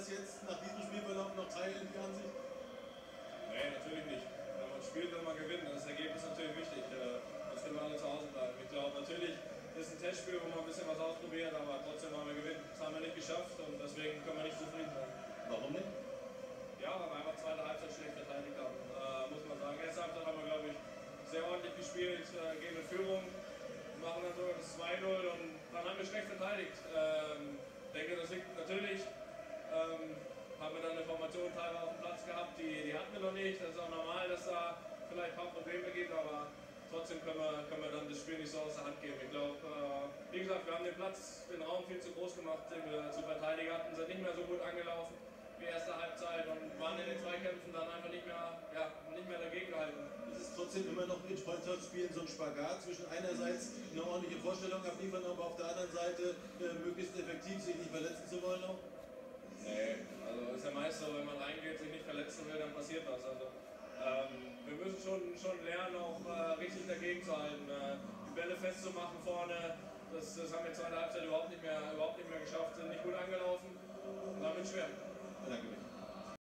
das jetzt nach diesem Spielverlauf noch teilen, die Ansicht? Nee, natürlich nicht. Wenn man spielt, will man gewinnen. Das Ergebnis ist natürlich wichtig. Sonst können wir alle zu Hause bleiben. Ich glaube, natürlich ist ein Testspiel, wo man ein bisschen was ausprobiert, aber trotzdem haben wir gewinnen. Das haben wir nicht geschafft und deswegen können wir nicht zufrieden sein. Warum nicht? Ja, weil wir einfach zweite Halbzeit schlecht verteidigt haben, muss man sagen. Erste Halbzeit haben wir, glaube ich, sehr ordentlich gespielt, gehen in Führung, machen dann sogar das 2-0 und dann haben wir schlecht verteidigt. Ich denke, das liegt natürlich, haben wir dann eine Formation teilweise auf dem Platz gehabt, die hatten wir noch nicht. Das ist auch normal, dass da vielleicht ein paar Probleme gibt, aber trotzdem können wir dann das Spiel nicht so aus der Hand geben. Ich glaube, wie gesagt, wir haben den Platz, den Raum viel zu groß gemacht, den wir zu verteidigen hatten, sind nicht mehr so gut angelaufen wie erste Halbzeit und waren in den Zweikämpfen dann einfach nicht mehr dagegen gehalten. Es ist trotzdem immer noch in Freundschaftsspielen so ein Spagat zwischen einerseits eine ordentliche Vorstellung abliefern, aber auf der anderen Seite möglichst effektiv sich nicht verletzen zu wollen auch. Nee, also ist ja meist so, wenn man reingeht, sich nicht verletzen will, dann passiert was. Also, wir müssen schon lernen, auch richtig dagegen zu halten, die Bälle festzumachen vorne. Das haben wir in der zweiten Halbzeit überhaupt nicht mehr geschafft, sind nicht gut angelaufen und damit schwer. Danke.